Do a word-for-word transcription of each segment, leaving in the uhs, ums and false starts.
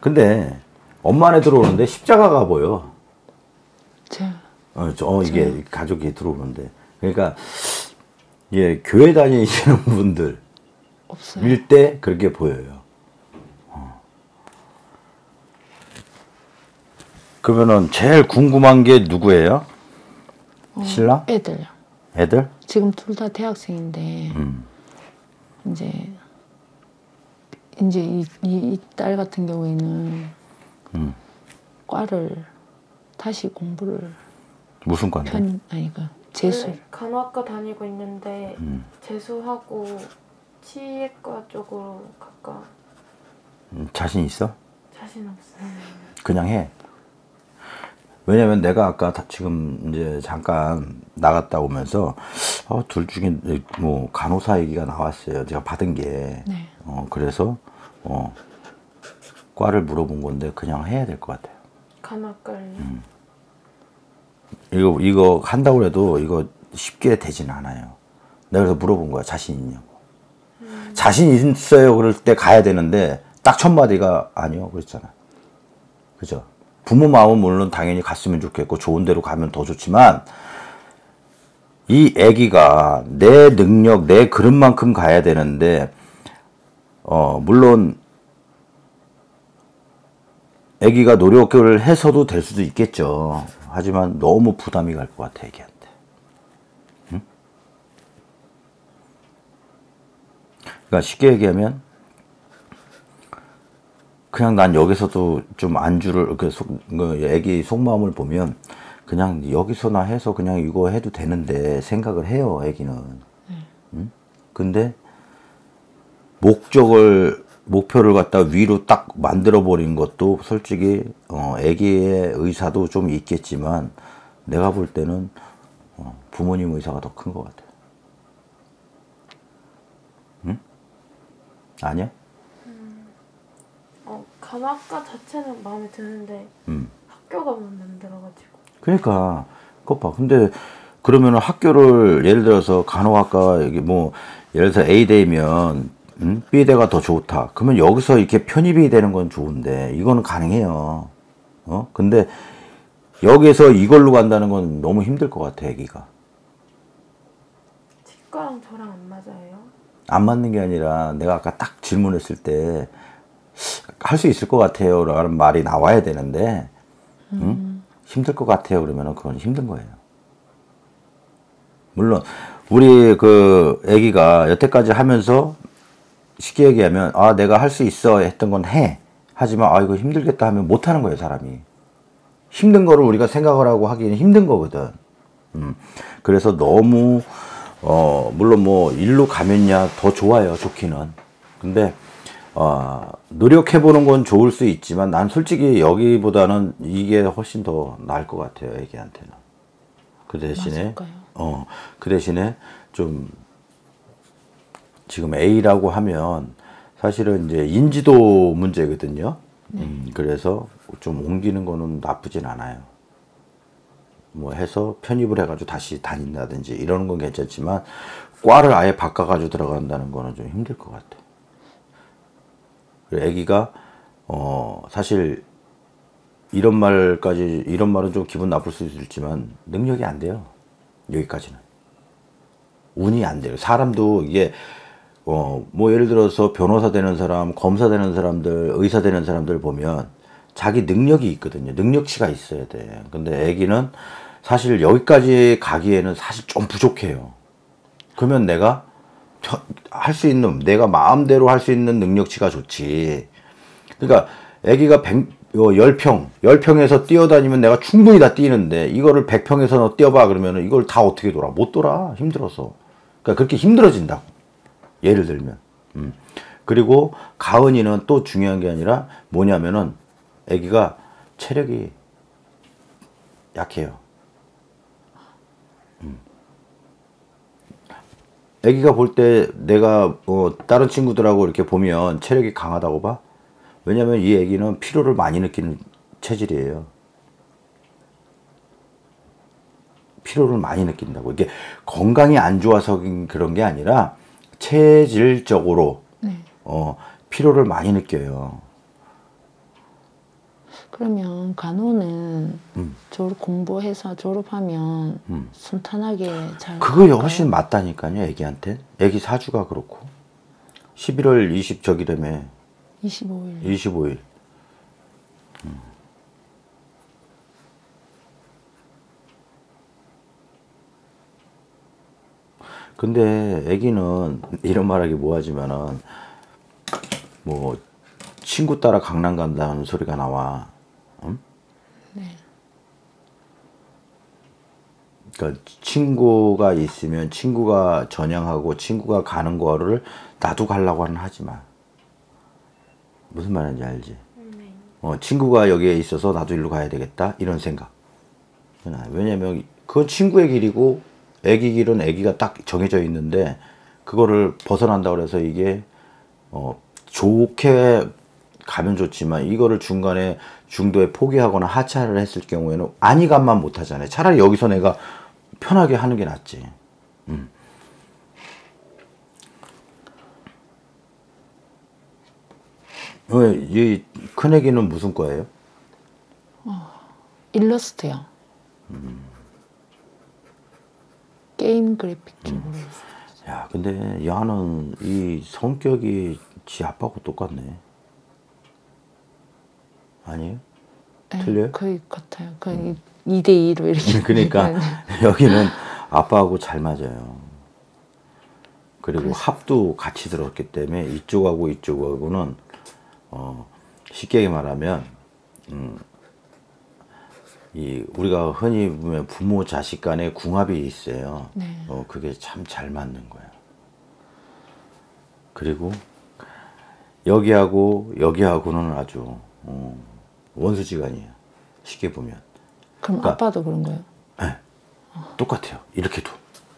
근데 엄마 안에 들어오는데 십자가가 보여. 제. 어, 저, 이게 제. 가족이 들어오는데. 그러니까 예, 교회 다니시는 분들 없어요. 일 때 그렇게 보여요. 어. 그러면은 제일 궁금한 게 누구예요? 어, 신랑? 애들. 애들? 지금 둘 다 대학생인데 음. 이제 이제 이, 이 딸 같은 경우에는 음. 과를 다시 공부를 무슨 과인데? 편 아니 그 재수. 네, 간호학과 다니고 있는데 음. 재수하고 치의과 쪽으로 가까. 음, 자신 있어? 자신 없어요. 그냥 해. 왜냐면 내가 아까 다 지금 이제 잠깐 나갔다 오면서 어, 둘 중에 뭐 간호사 얘기가 나왔어요. 제가 받은 게. 네. 어, 그래서 어, 과를 물어본 건데 그냥 해야 될 것 같아요. 간호학과를. 음. 이거 이거 한다고 해도 이거 쉽게 되진 않아요. 내가 그래서 물어본 거야. 자신 있냐고. 음. 자신 있어요. 그럴 때 가야 되는데 딱 첫 마디가 아니요. 그랬잖아. 그죠? 부모 마음은 물론 당연히 갔으면 좋겠고 좋은 데로 가면 더 좋지만 이 애기가 내 능력, 내 그릇만큼 가야 되는데 어 물론 애기가 노력을 해서도 될 수도 있겠죠. 하지만 너무 부담이 갈 것 같아 애기한테. 응? 그러니까 쉽게 얘기하면 그냥 난 여기서도 좀 안주를 그 속, 그 애기 속마음을 보면 그냥 여기서나 해서 그냥 이거 해도 되는데 생각을 해요 애기는. 음. 응? 근데 목적을 목표를 갖다 위로 딱 만들어 버린 것도 솔직히 어, 애기의 의사도 좀 있겠지만 내가 볼 때는 어, 부모님 의사가 더 큰 것 같아. 응? 아니야? 어, 간호학과 자체는 마음에 드는데 음. 학교가 마음에 안 들어가지고. 그러니까 그것 봐. 근데 그러면은 학교를 예를 들어서 간호학과 여기 뭐 예를 들어서 A대면 음? B대가 더 좋다. 그러면 여기서 이렇게 편입이 되는 건 좋은데 이거는 가능해요. 어? 근데 여기서 이걸로 간다는 건 너무 힘들 것 같아 애기가. 치과랑 저랑 안 맞아요? 안 맞는 게 아니라 내가 아까 딱 질문했을 때 할 수 있을 것 같아요 라는 말이 나와야 되는데 음. 응? 힘들 것 같아요 그러면 그건 힘든 거예요. 물론 우리 그 애기가 여태까지 하면서 쉽게 얘기하면 아 내가 할 수 있어 했던 건 해. 하지만 아 이거 힘들겠다 하면 못 하는 거예요 사람이. 힘든 거를 우리가 생각을 하고 하기는 힘든 거거든. 음. 그래서 너무 어 물론 뭐 일로 가면야 더 좋아요 좋기는. 근데 어, 노력해보는 건 좋을 수 있지만 난 솔직히 여기보다는 이게 훨씬 더 나을 것 같아요 애기한테는. 그 대신에 맞을까요? 어, 그 대신에 좀 지금 A라고 하면 사실은 이제 인지도 문제거든요. 네. 음, 그래서 좀 옮기는 거는 나쁘진 않아요. 뭐 해서 편입을 해가지고 다시 다닌다든지 이러는 건 괜찮지만 과를 아예 바꿔가지고 들어간다는 거는 좀 힘들 것 같아. 애기가 어 사실 이런 말까지 이런 말은 좀 기분 나쁠 수 있지만 능력이 안 돼요. 여기까지는 운이 안 돼요. 사람도 이게 어 뭐 예를 들어서 변호사 되는 사람, 검사 되는 사람들, 의사 되는 사람들 보면 자기 능력이 있거든요. 능력치가 있어야 돼. 근데 애기는 사실 여기까지 가기에는 사실 좀 부족해요. 그러면 내가 할 수 있는 내가 마음대로 할 수 있는 능력치가 좋지. 그러니까 애기가 백, 십 평, 십 평에서 뛰어다니면 내가 충분히 다 뛰는데 이거를 백 평에서 너 뛰어봐 그러면 이걸 다 어떻게 돌아? 못 돌아. 힘들어서. 그러니까 그렇게 힘들어진다고. 예를 들면. 음. 그리고 가은이는 또 중요한 게 아니라 뭐냐면은 애기가 체력이 약해요. 음. 애기가 볼 때 내가 어, 다른 친구들하고 이렇게 보면 체력이 강하다고 봐? 왜냐면 이 애기는 피로를 많이 느끼는 체질이에요. 피로를 많이 느낀다고. 이게 건강이 안 좋아서 그런 게 아니라 체질적으로 네. 어, 피로를 많이 느껴요. 그러면 간호는 음. 졸업 공부해서 졸업하면 음. 순탄하게 잘 그거 갈까요? 훨씬 맞다니까요, 애기한테. 애기 사주가 그렇고. 십일월 이십 저기라며. 이십오 일. 이십오 일. 음. 근데 애기는 이런 말하기 뭐하지만은 뭐 친구 따라 강남 간다는 소리가 나와. 응? 네. 그러니까 친구가 있으면 친구가 전향하고 친구가 가는 거를 나도 가려고는 하지 마. 무슨 말인지 알지? 네. 어, 친구가 여기에 있어서 나도 일로 가야 되겠다 이런 생각. 왜냐면 그건 친구의 길이고 애기 길은 애기가 딱 정해져 있는데 그거를 벗어난다 그래서 이게 어, 좋게 가면 좋지만 이거를 중간에 중도에 포기하거나 하차를 했을 경우에는 안이감만 못하잖아요. 차라리 여기서 내가 편하게 하는 게 낫지. 음. 이 큰애기는 무슨 과예요? 일러스트요. 음. 게임 그래픽 쪽으로. 야, 근데 야는 이 성격이 지 아빠하고 똑같네. 아니에요? 네, 틀려요? 거의 같아요. 거의 이 대 이로 이렇게. 그러니까 여기는 아빠하고 잘 맞아요. 그리고 그래서- 합도 같이 들었기 때문에 이쪽하고 이쪽하고는 어, 쉽게 말하면 음, 이 우리가 흔히 보면 부모 자식 간에 궁합이 있어요. 네. 어, 그게 참 잘 맞는 거야. 그리고 여기하고 여기하고는 아주 어, 원수지간이에요. 쉽게 보면. 그럼 그러니까- 아빠도 그런 거예요? 네, 똑같아요. 이렇게도.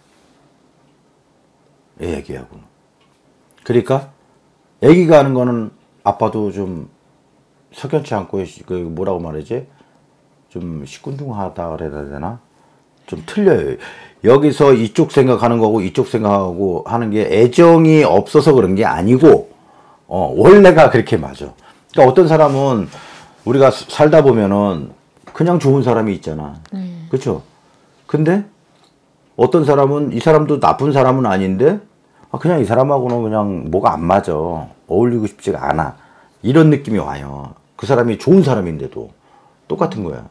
애 애기하고는. 그러니까 애기가 하는 거는 아빠도 좀 석연치 않고 그 뭐라고 말하지? 좀 시큰둥하다 그래야 되나? 좀 틀려요. 여기서 이쪽 생각하는 거고 이쪽 생각하고 하는 게 애정이 없어서 그런 게 아니고 어, 원래가 그렇게 맞아. 그러니까 어떤 사람은 우리가 살다 보면은 그냥 좋은 사람이 있잖아. 네. 그렇죠? 근데 어떤 사람은 이 사람도 나쁜 사람은 아닌데 아, 그냥 이 사람하고는 그냥 뭐가 안 맞아. 어울리고 싶지가 않아. 이런 느낌이 와요. 그 사람이 좋은 사람인데도 똑같은 거야.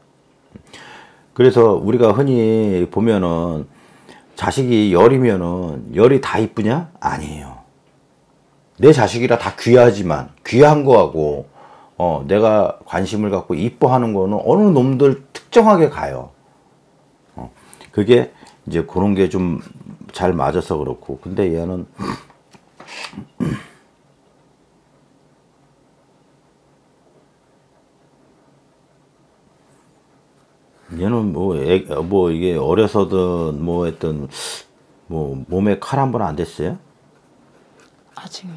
그래서 우리가 흔히 보면은 자식이 열이면은 열이 다 이쁘냐? 아니에요. 내 자식이라 다 귀하지만 귀한 거하고 어, 내가 관심을 갖고 이뻐하는 거는 어느 놈들 특정하게 가요. 어, 그게 이제 그런 게 좀 잘 맞아서 그렇고. 근데 얘는 얘는 뭐, 애, 뭐 이게 어려서든 뭐 했든 뭐 몸에 칼 한 번 안 됐어요? 아직요.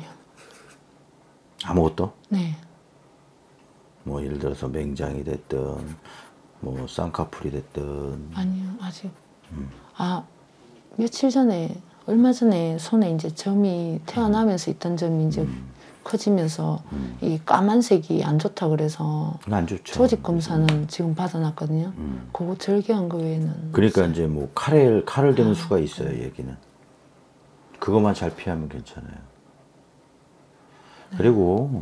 아무것도? 네. 뭐 예를 들어서 맹장이 됐든 뭐 쌍꺼풀이 됐든 아니요, 아직. 아, 며칠 전에, 얼마 전에 손에 이제 점이 태어나면서 있던 점이 이제 커지면서 이 까만색이 안 좋다 그래서 안 좋죠. 조직 검사는 지금 받아놨거든요. 그거 절개한 거 외에는. 그러니까 없어요. 이제 뭐 칼을 칼을 대는 수가 있어요, 얘기는. 그것만 잘 피하면 괜찮아요. 그리고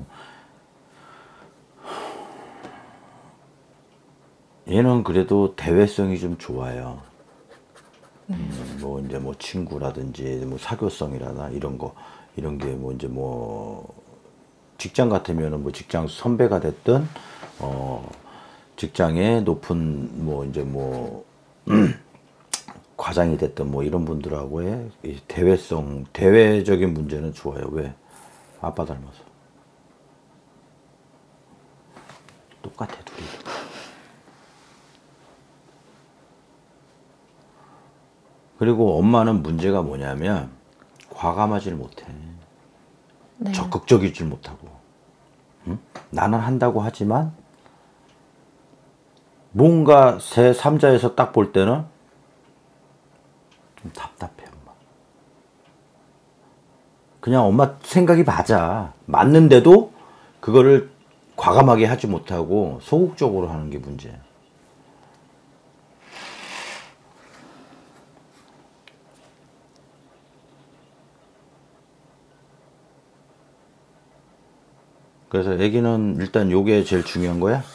얘는 그래도 대외성이 좀 좋아요. 음, 뭐 이제 뭐 친구라든지 뭐 사교성이라나 이런 거 이런 게 뭐 이제 뭐 직장 같으면은 뭐 직장 선배가 됐든 어 직장에 높은 뭐 이제 뭐 과장이 됐든 뭐 이런 분들하고의 이 대외성 대외적인 문제는 좋아요. 왜? 아빠 닮아서. 똑같아 둘이. 그리고 엄마는 문제가 뭐냐면 과감하지를 못해. 네. 적극적이질 못하고. 응? 나는 한다고 하지만 뭔가 새 삼자에서 딱 볼 때는 좀 답답해 엄마. 그냥 엄마 생각이 맞아. 맞는데도 그거를 과감하게 하지 못하고 소극적으로 하는 게 문제예요. 그래서 애기는 일단 요게 제일 중요한 거야?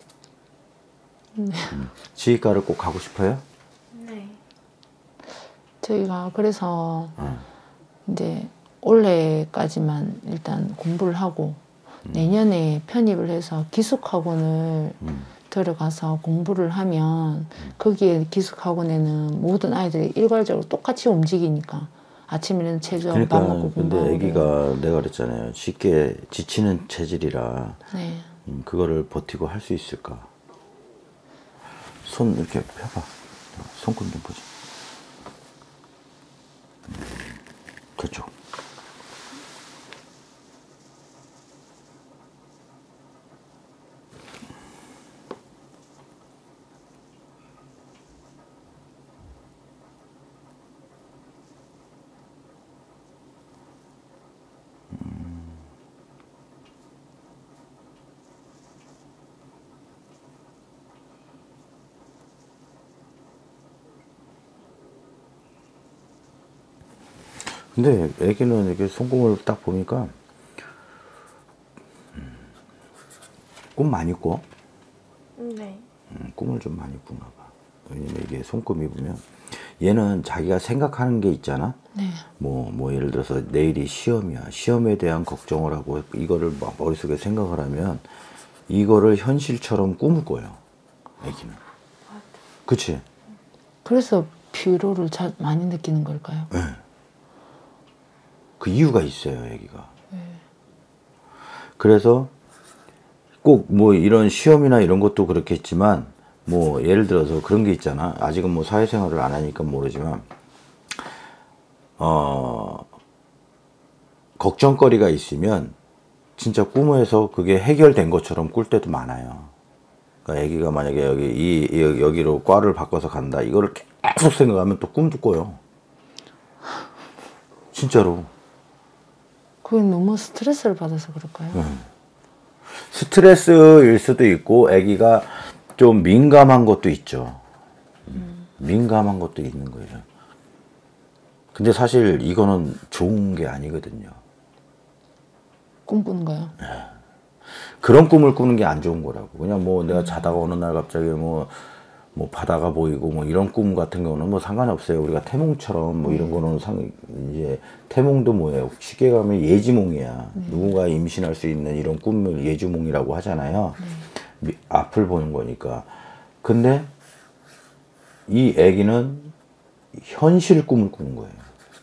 네. 음. 지휘과를 꼭 가고 싶어요? 네. 저희가 그래서 어. 이제 올해까지만 일단 공부를 하고 음. 내년에 편입을 해서 기숙학원을 음. 들어가서 공부를 하면 거기에 기숙학원에는 모든 아이들이 일괄적으로 똑같이 움직이니까 아침에는 체조, 그러니까 밥 먹고 근데 공부하고. 애기가 내가 그랬잖아요. 쉽게 지치는 체질이라 네. 음, 그거를 버티고 할 수 있을까? 손 이렇게 펴봐. 손금 좀 보자. 음, 그쪽. 근데 애기는 이렇게 손금을 딱 보니까 음, 꿈 많이 꿔? 네. 음, 꿈을 좀 많이 꾸나 봐. 왜냐면 이게 손금이 보면 얘는 자기가 생각하는 게 있잖아. 네. 뭐, 뭐 예를 들어서 내일이 시험이야. 시험에 대한 걱정을 하고 이거를 막 머릿속에 생각을 하면 이거를 현실처럼 꿈을 꿔요. 애기는. 그치? 그래서 피로를 자, 많이 느끼는 걸까요? 네. 그 이유가 있어요, 애기가. 그래서 꼭 뭐 이런 시험이나 이런 것도 그렇겠지만 뭐 예를 들어서 그런 게 있잖아. 아직은 뭐 사회생활을 안 하니까 모르지만 어 걱정거리가 있으면 진짜 꿈에서 그게 해결된 것처럼 꿀 때도 많아요. 그러니까 애기가 만약에 여기 이, 이 여기로 과를 바꿔서 간다. 이거를 계속 생각하면 또 꿈도 꿔요. 진짜로. 그게 너무 스트레스를 받아서 그럴까요? 음. 스트레스일 수도 있고 애기가 좀 민감한 것도 있죠. 음. 민감한 것도 있는 거예요. 근데 사실 이거는 좋은 게 아니거든요. 꿈꾸는 거요? 그런 꿈을 꾸는 게 안 좋은 거라고. 그냥 뭐 내가 자다가 어느 날 갑자기 뭐, 뭐 바다가 보이고 뭐 이런 꿈 같은 경우는 뭐 상관이 없어요. 우리가 태몽처럼 뭐 이런 거는 상, 이제 태몽도 뭐예요. 쉽게 가면 예지몽이야. 네. 누군가 임신할 수 있는 이런 꿈을 예지몽이라고 하잖아요. 미, 앞을 보는 거니까. 근데 이 애기는 현실 꿈을 꾸는 거예요.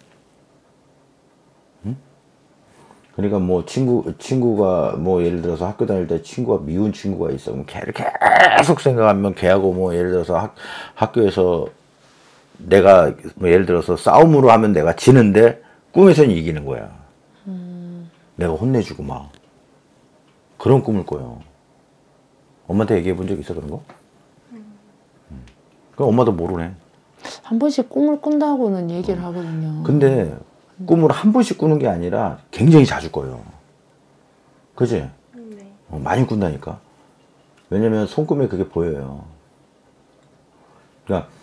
그러니까 뭐 친구 친구가 뭐 예를 들어서 학교 다닐 때 친구가 미운 친구가 있어. 그럼 걔를 계속 생각하면 걔하고 뭐 예를 들어서 학, 학교에서 내가 뭐 예를 들어서 싸움으로 하면 내가 지는데 꿈에서는 이기는 거야. 음. 내가 혼내주고 막 그런 꿈을 꿔요. 엄마한테 얘기해 본 적 있어 그런 거? 음. 그럼 엄마도 모르네. 한 번씩 꿈을 꾼다고는 얘기를 하거든요. 근데 꿈을 한 번씩 꾸는 게 아니라 굉장히 자주 꿔요. 그지? 네. 어, 많이 꾼다니까. 왜냐면 손금에 그게 보여요. 그러니까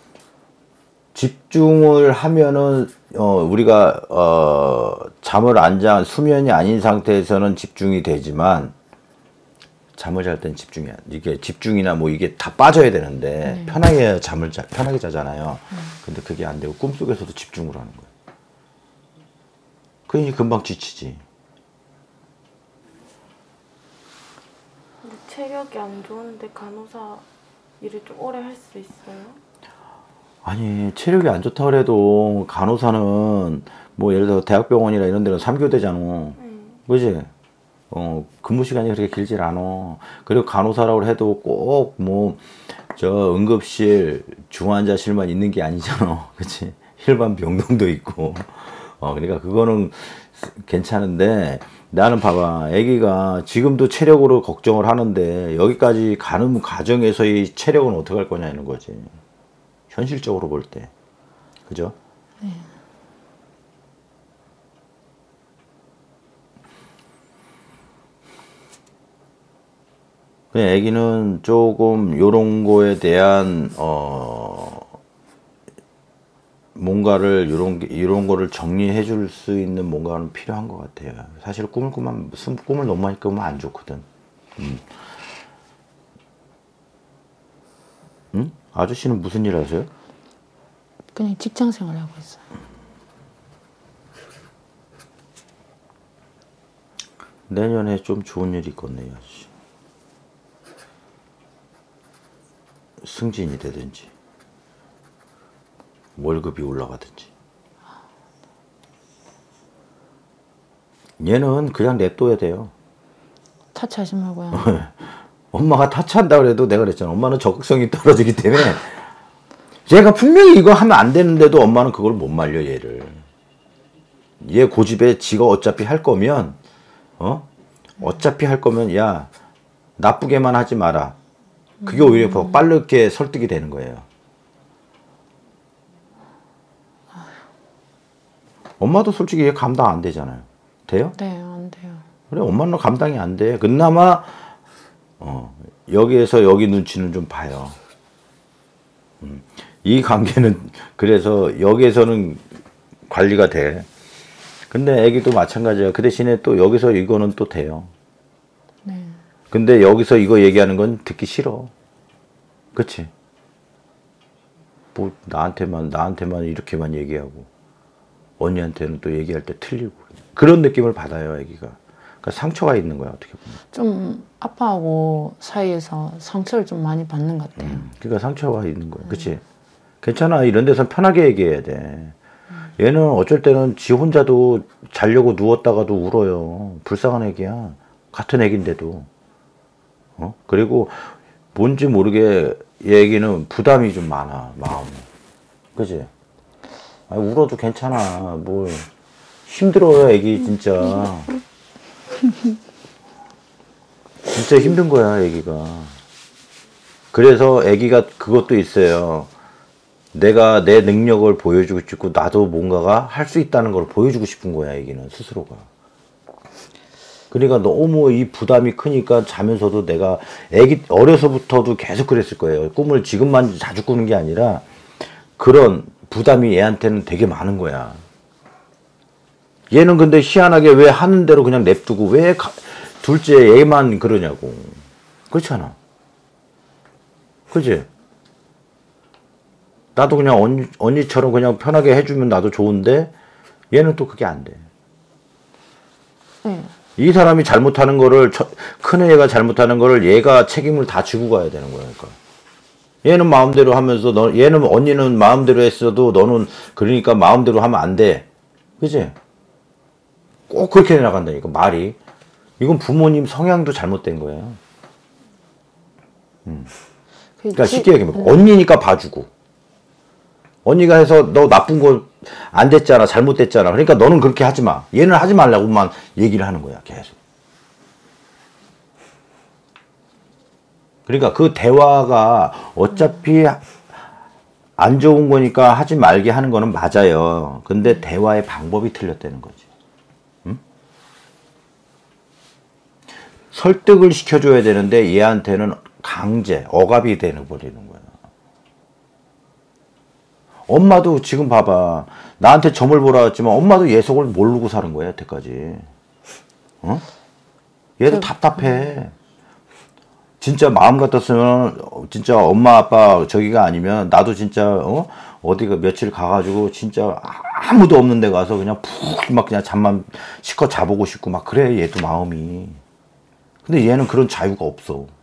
집중을 하면은 어, 우리가 어, 잠을 안 자, 수면이 아닌 상태에서는 집중이 되지만 잠을 잘 땐 집중이 안, 이게 집중이나 뭐 이게 다 빠져야 되는데 네. 편하게 잠을 자, 편하게 자잖아요. 근데 그게 안 되고 꿈속에서도 집중을 하는 거예요. 그러니 금방 지치지. 근데 체력이 안 좋은데 간호사 일을 좀 오래 할 수 있어요? 아니 체력이 안 좋다 그래도 간호사는 뭐 예를 들어 대학병원이나 이런 데는 삼 교대잖아. 네. 그지? 어 근무 시간이 그렇게 길질 않아. 그리고 간호사라고 해도 꼭 뭐 저 응급실 중환자실만 있는 게 아니잖아. 그치? 일반 병동도 있고. 어 그러니까 그거는 괜찮은데 나는 봐봐 아기가 지금도 체력으로 걱정을 하는데 여기까지 가는 과정에서의 체력은 어떻게 할 거냐는 거지. 현실적으로 볼 때. 그죠? 네. 그냥 애기는 조금 요런 거에 대한 어 뭔가를 요런 게- 이런 거를 정리해 줄 수 있는 뭔가는 필요한 것 같아요. 사실 꿈을 꾸면 꿈을 너무 많이 꾸면 안 좋거든. 음. 응? 아저씨는 무슨 일 하세요? 그냥 직장 생활하고 있어요. 내년에 좀 좋은 일이 있겠네요. 아저씨. 승진이 되든지 월급이 올라가든지. 얘는 그냥 냅둬야 돼요. 타치하지 말고요. 엄마가 타치한다 그래도 내가 그랬잖아. 엄마는 적극성이 떨어지기 때문에 얘가 분명히 이거 하면 안 되는데도 엄마는 그걸 못 말려 얘를. 얘 고집에 지가 어차피 할 거면 어? 어차피 할 거면 야 나쁘게만 하지 마라. 그게 오히려 더 빠르게 설득이 되는 거예요. 엄마도 솔직히 얘 감당 안 되잖아요. 돼요? 네, 안 돼요. 그래 엄마는 감당이 안 돼. 그나마 어, 여기에서 여기 눈치는 좀 봐요. 음, 이 관계는 그래서 여기에서는 관리가 돼. 근데 애기도 마찬가지야. 그 대신에 또 여기서 이거는 또 돼요. 네. 근데 여기서 이거 얘기하는 건 듣기 싫어. 그치? 뭐 나한테만 나한테만 이렇게만 얘기하고 언니한테는 또 얘기할 때 틀리고 그런 느낌을 받아요 애기가. 그러니까 상처가 있는 거야 어떻게 보면. 좀 아빠하고 사이에서 상처를 좀 많이 받는 것 같아요. 음, 그러니까 상처가 있는 거야. 그치? 괜찮아. 이런 데서 편하게 얘기해야 돼. 얘는 어쩔 때는 지 혼자도 자려고 누웠다가도 울어요. 불쌍한 애기야. 같은 애기인데도. 어? 그리고 뭔지 모르게 얘 애기는 부담이 좀 많아. 마음이. 그치? 아, 울어도 괜찮아. 뭘. 힘들어요 애기 진짜. 진짜 힘든 거야 애기가. 그래서 애기가 그것도 있어요. 내가 내 능력을 보여주고 싶고 나도 뭔가가 할 수 있다는 걸 보여주고 싶은 거야 애기는 스스로가. 그러니까 너무 이 부담이 크니까 자면서도 내가 애기 어려서부터도 계속 그랬을 거예요. 꿈을 지금만 자주 꾸는 게 아니라 그런 부담이 얘한테는 되게 많은 거야. 얘는 근데 희한하게 왜 하는 대로 그냥 냅두고 왜 가, 둘째 얘만 그러냐고. 그렇잖아. 그치? 나도 그냥 언니, 언니처럼 그냥 편하게 해주면 나도 좋은데 얘는 또 그게 안 돼. 네. 이 사람이 잘못하는 거를 큰애가 잘못하는 거를 얘가 책임을 다 지고 가야 되는 거야. 그러니까. 얘는 마음대로 하면서 너 얘는 언니는 마음대로 했어도 너는 그러니까 마음대로 하면 안 돼. 그치? 꼭 그렇게 나간다니까 말이. 이건 부모님 성향도 잘못된 거예요. 음. 그러니까 쉽게 얘기하면 언니니까 봐주고 언니가 해서 너 나쁜 거 안 됐잖아 잘못됐잖아 그러니까 너는 그렇게 하지 마 얘는 하지 말라고만 얘기를 하는 거야 계속. 그러니까 그 대화가 어차피 안 좋은 거니까 하지 말게 하는 거는 맞아요. 근데 대화의 방법이 틀렸다는 거지. 응? 설득을 시켜줘야 되는데 얘한테는 강제 억압이 되는 버리는 거야. 엄마도 지금 봐봐. 나한테 점을 보라 했지만 엄마도 얘 속을 모르고 사는 거야 여태까지. 어? 얘도 답답해. 진짜 마음 같았으면 진짜 엄마 아빠 저기가 아니면 나도 진짜 어? 어디가 며칠 가가지고 진짜 아무도 없는 데 가서 그냥 푹 막 그냥 잠만 실컷 자보고 싶고 막 그래 얘도 마음이. 근데 얘는 그런 자유가 없어.